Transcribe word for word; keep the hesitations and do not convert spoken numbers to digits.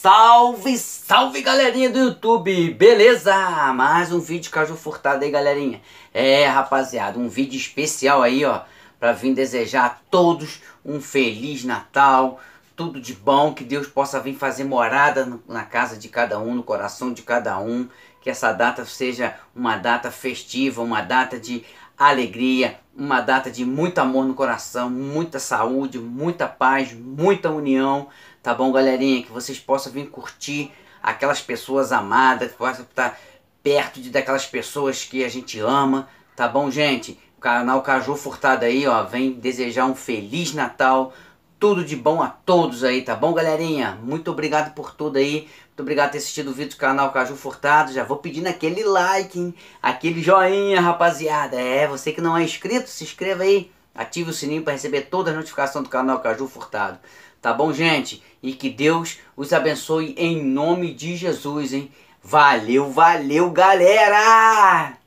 Salve, salve galerinha do YouTube, beleza? Mais um vídeo Caju Furtado aí, galerinha. É, rapaziada, um vídeo especial aí, ó, pra vir desejar a todos um Feliz Natal, tudo de bom, que Deus possa vir fazer morada na casa de cada um, no coração de cada um, que essa data seja uma data festiva, uma data de alegria, uma data de muito amor no coração, muita saúde, muita paz, muita união, tá bom, galerinha? Que vocês possam vir curtir aquelas pessoas amadas, que possam estar perto de daquelas pessoas que a gente ama, tá bom, gente? O canal Caju Furtado aí, ó, vem desejar um Feliz Natal, tudo de bom a todos aí, tá bom, galerinha? Muito obrigado por tudo aí. Muito obrigado por ter assistido o vídeo do canal Caju Furtado. Já vou pedindo aquele like, hein? Aquele joinha, rapaziada. É, você que não é inscrito, se inscreva aí. Ative o sininho para receber todas as notificações do canal Caju Furtado. Tá bom, gente? E que Deus os abençoe em nome de Jesus, hein? Valeu, valeu, galera!